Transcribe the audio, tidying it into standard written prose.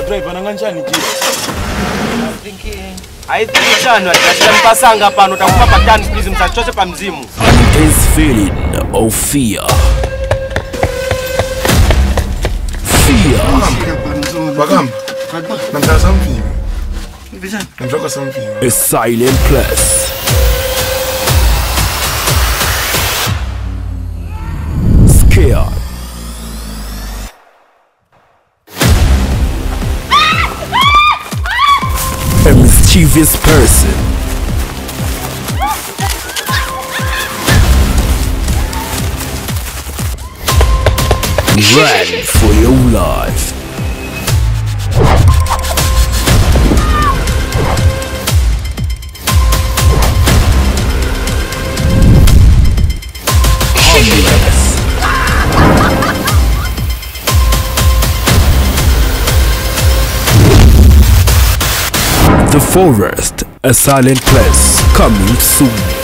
driver nanganjani nje? I think chano atashambasanga pano takupa patani please msachose pa mzimu. Intense feeling of fear. Fear. Bagam. Namtaka something. Namtaka something. A silent place. Scared. A mischievous person. Run for your life. Homeless. The forest, a silent place, coming soon.